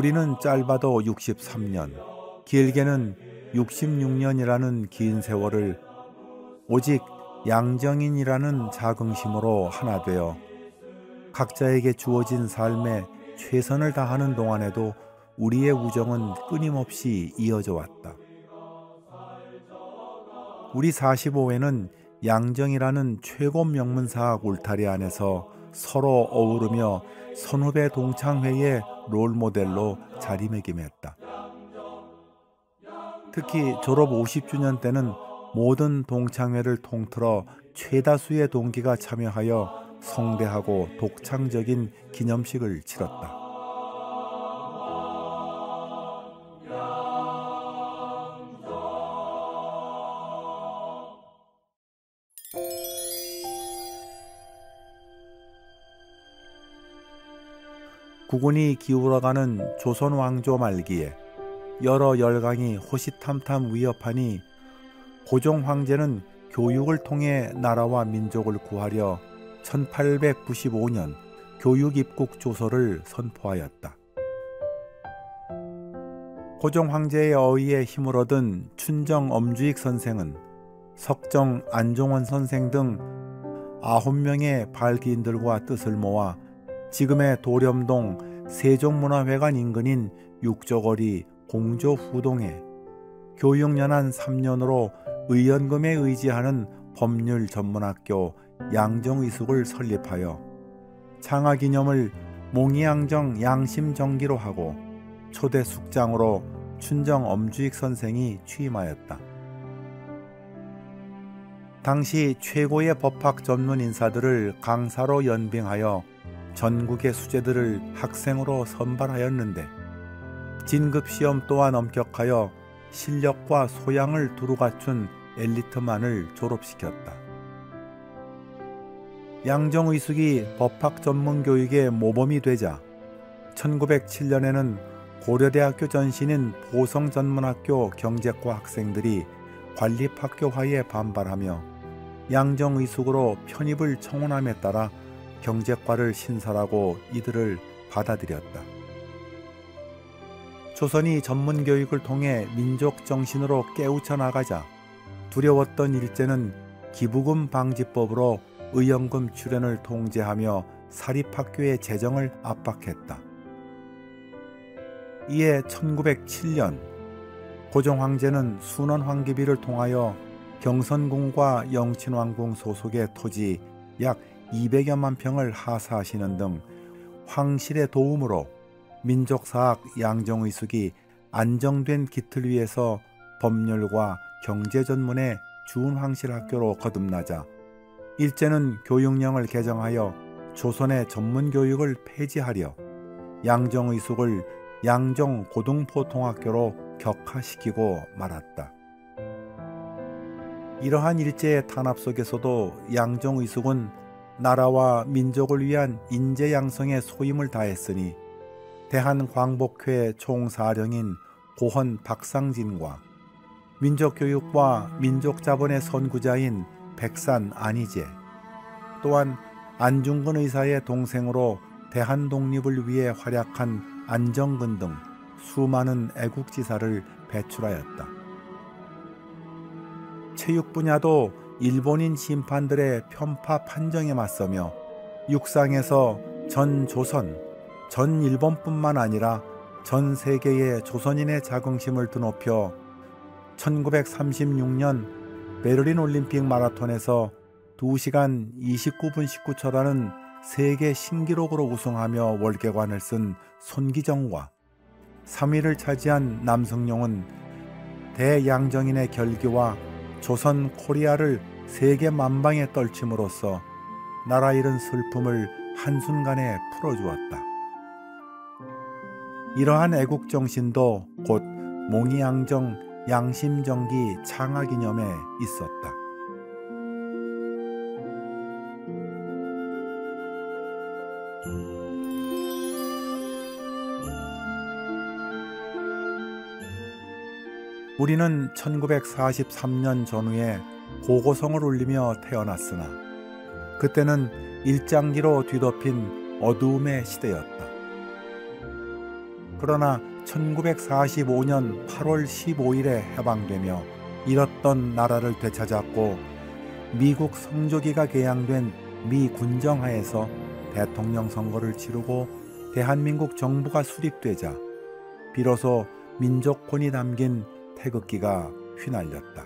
우리는 짧아도 63년, 길게는 66년이라는 긴 세월을 오직 양정인이라는 자긍심으로 하나 되어 각자에게 주어진 삶에 최선을 다하는 동안에도 우리의 우정은 끊임없이 이어져 왔다. 우리 45회는 양정이라는 최고 명문사학 울타리 안에서 서로 어우르며 선후배 동창회의 롤모델로 자리매김했다. 특히 졸업 50주년 때는 모든 동창회를 통틀어 최다수의 동기가 참여하여 성대하고 독창적인 기념식을 치렀다. 국운이 기울어가는 조선 왕조 말기에 여러 열강이 호시탐탐 위협하니 고종 황제는 교육을 통해 나라와 민족을 구하려 1895년 교육입국 조서를 선포하였다. 고종 황제의 어의에 힘을 얻은 춘정 엄주익 선생은 석정 안종원 선생 등 9명의 발기인들과 뜻을 모아 지금의 도렴동 세종문화회관 인근인 육조거리 공조후동에 교육연한 3년으로 의연금에 의지하는 법률 전문학교 양정의숙을 설립하여 창하기념을 몽이양정 양심정기로 하고 초대 숙장으로 춘정 엄주익 선생이 취임하였다. 당시 최고의 법학 전문 인사들을 강사로 연빙하여 전국의 수재들을 학생으로 선발하였는데 진급시험 또한 엄격하여 실력과 소양을 두루 갖춘 엘리트만을 졸업시켰다. 양정의숙이 법학 전문 교육의 모범이 되자 1907년에는 고려대학교 전신인 보성전문학교 경제과 학생들이 관립학교화에 반발하며 양정의숙으로 편입을 청원함에 따라 경제과를 신설하고 이들을 받아들였다. 조선이 전문교육을 통해 민족정신으로 깨우쳐 나가자 두려웠던 일제는 기부금 방지법으로 의연금 출연을 통제하며 사립학교의 재정을 압박했다. 이에 1907년 고종 황제는 순원 황기비를 통하여 경선궁과 영친왕궁 소속의 토지 약 200여만 평을 하사하시는 등 황실의 도움으로 민족사학 양정의숙이 안정된 기틀 위에서 법률과 경제 전문의 준황실학교로 거듭나자 일제는 교육령을 개정하여 조선의 전문교육을 폐지하려 양정의숙을 양정고등포통학교로 격하시키고 말았다. 이러한 일제의 탄압 속에서도 양정의숙은 나라와 민족을 위한 인재 양성에 소임을 다했으니 대한광복회 총사령인 고헌 박상진과 민족교육과 민족자본의 선구자인 백산 안희재, 또한 안중근 의사의 동생으로 대한독립을 위해 활약한 안정근 등 수많은 애국지사를 배출하였다. 체육 분야도 일본인 심판들의 편파 판정에 맞서며 육상에서 전 조선, 전 일본뿐만 아니라 전 세계의 조선인의 자긍심을 드높여 1936년 베를린 올림픽 마라톤에서 2시간 29분 19초라는 세계 신기록으로 우승하며 월계관을 쓴 손기정과 3위를 차지한 남성용은 대양정인의 결기와 조선 코리아를 세계 만방에 떨침으로써 나라 잃은 슬픔을 한순간에 풀어주었다. 이러한 애국정신도 곧 몽이양정 양심정기 창하기념에 있었다. 우리는 1943년 전후에 고고성을 울리며 태어났으나 그때는 일장기로 뒤덮인 어두움의 시대였다. 그러나 1945년 8월 15일에 해방되며 잃었던 나라를 되찾았고 미국 성조기가 개양된 미 군정하에서 대통령 선거를 치르고 대한민국 정부가 수립되자 비로소 민족혼이 담긴 태극기가 휘날렸다.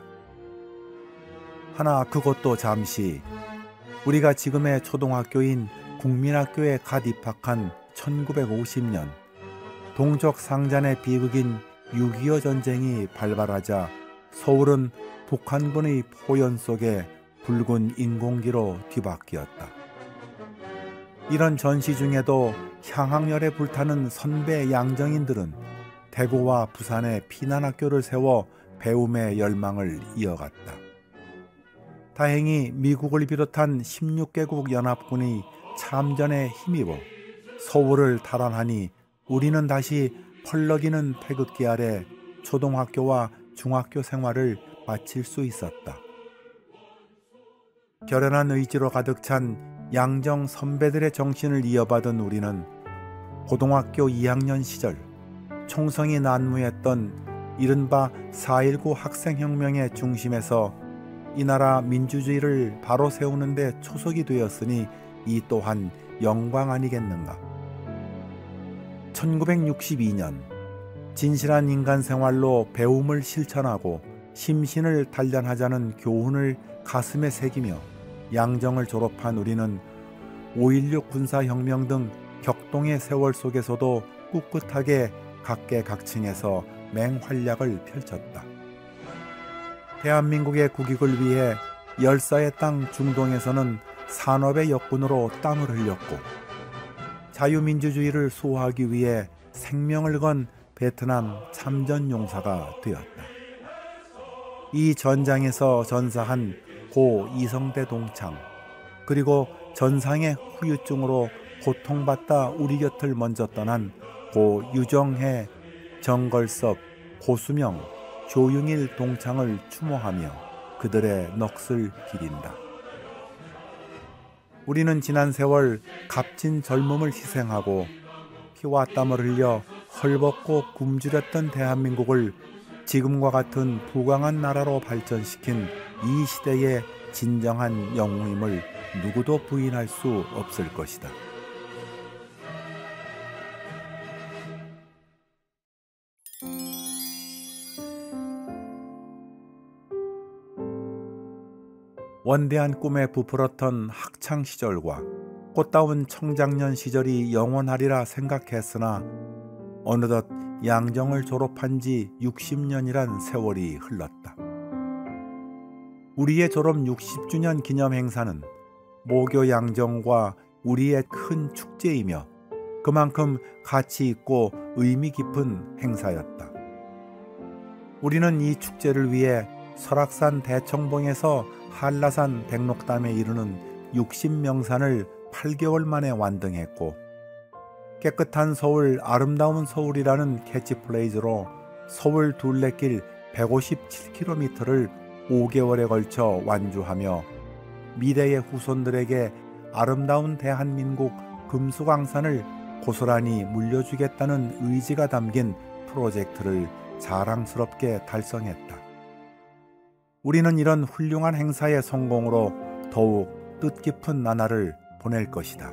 하나 그것도 잠시 우리가 지금의 초등학교인 국민학교에 갓 입학한 1950년 동족 상잔의 비극인 6.25 전쟁이 발발하자 서울은 북한군의 포연 속에 붉은 인공기로 뒤바뀌었다. 이런 전시 중에도 향학열에 불타는 선배 양정인들은 대구와 부산에 피난학교를 세워 배움의 열망을 이어갔다. 다행히 미국을 비롯한 16개국 연합군이 참전에 힘입어 서울을 탈환하니 우리는 다시 펄럭이는 태극기 아래 초등학교와 중학교 생활을 마칠 수 있었다. 결연한 의지로 가득 찬 양정 선배들의 정신을 이어받은 우리는 고등학교 2학년 시절 총성이 난무했던 이른바 4.19 학생혁명의 중심에서 이 나라 민주주의를 바로 세우는 데 초석이 되었으니 이 또한 영광 아니겠는가. 1962년 진실한 인간 생활로 배움을 실천하고 심신을 단련하자는 교훈을 가슴에 새기며 양정을 졸업한 우리는 5.16 군사혁명 등 격동의 세월 속에서도 꿋꿋하게 각계각층에서 맹활약을 펼쳤다. 대한민국의 국익을 위해 열사의 땅 중동에서는 산업의 역군으로 땀을 흘렸고 자유민주주의를 수호하기 위해 생명을 건 베트남 참전용사가 되었다. 이 전장에서 전사한 고 이성대 동창, 그리고 전상의 후유증으로 고통받다 우리 곁을 먼저 떠난 고 유정해, 정걸섭, 고수명, 조용일 동창을 추모하며 그들의 넋을 기린다. 우리는 지난 세월 값진 젊음을 희생하고 피와 땀을 흘려 헐벗고 굶주렸던 대한민국을 지금과 같은 부강한 나라로 발전시킨 이 시대의 진정한 영웅임을 누구도 부인할 수 없을 것이다. 원대한 꿈에 부풀었던 학창시절과 꽃다운 청장년 시절이 영원하리라 생각했으나 어느덧 양정을 졸업한 지 60년이란 세월이 흘렀다. 우리의 졸업 60주년 기념 행사는 모교 양정과 우리의 큰 축제이며 그만큼 가치 있고 의미 깊은 행사였다. 우리는 이 축제를 위해 설악산 대청봉에서 한라산 백록담에 이르는 60명산을 8개월 만에 완등했고 깨끗한 서울, 아름다운 서울이라는 캐치프레이즈로 서울 둘레길 157km를 5개월에 걸쳐 완주하며 미래의 후손들에게 아름다운 대한민국 금수강산을 고스란히 물려주겠다는 의지가 담긴 프로젝트를 자랑스럽게 달성했다. 우리는 이런 훌륭한 행사의 성공으로 더욱 뜻깊은 나날을 보낼 것이다.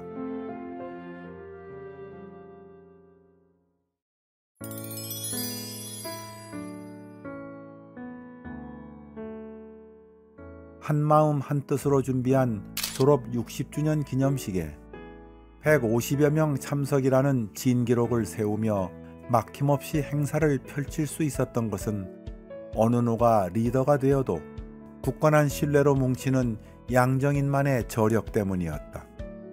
한마음 한뜻으로 준비한 졸업 60주년 기념식에 150여 명 참석이라는 진기록을 세우며 막힘없이 행사를 펼칠 수 있었던 것은 어느 누가 리더가 되어도 굳건한 신뢰로 뭉치는 양정인만의 저력 때문이었다.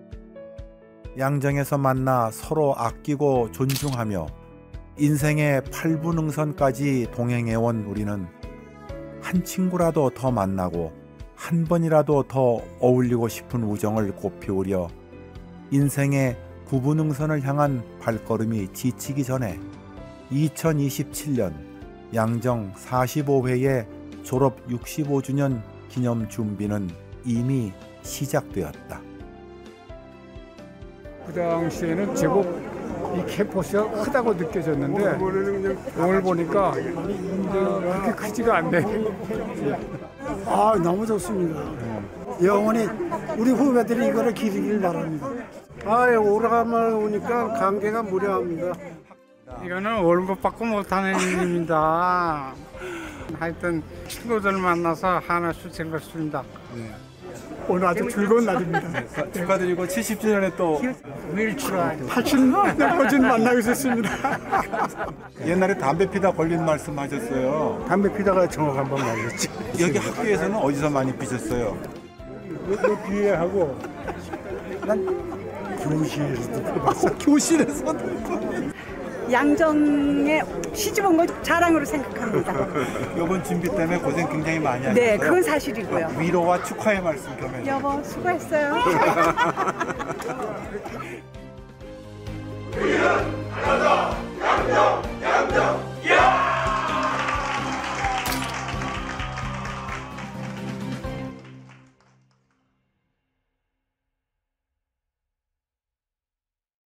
양정에서 만나 서로 아끼고 존중하며 인생의 8부능선까지 동행해온 우리는 한 친구라도 더 만나고 한 번이라도 더 어울리고 싶은 우정을 꽃피우려 인생의 9부능선을 향한 발걸음이 지치기 전에 2027년 양정 45회의 졸업 65주년 기념 준비는 이미 시작되었다. 그 당시에는 제법 이 캠퍼스가 크다고 느껴졌는데 오늘 보니까 그렇게 크지가 않네. 아, 너무 좋습니다. 영원히 우리 후배들이 이거를 기르길 바랍니다. 아, 오래간만에 오니까 감개가 무량합니다. 이거는 월급 받고 못하는 일입니다. 하여튼 친구들 만나서 하나씩 즐겁습니다. 오늘 아주 즐거운 날입니다. 축하드리고 70주년에 또 윌추라 80년 거진 만나고 있었습니다. 옛날에 담배 피다 걸린 말씀하셨어요. 담배 피다가 정확한 번 말렸지. 여기 학교에서는 어디서 많이 피셨어요? 요 뒤에 하고 난 교실에서도 피봤어. 교실에서도. 양정에 시집온 걸 자랑으로 생각합니다. 이번 준비 때문에 고생 굉장히 많이 하셨어요. 네, 그건 사실이고요. 위로와 축하의 말씀 겸해. 여보, 수고했어요.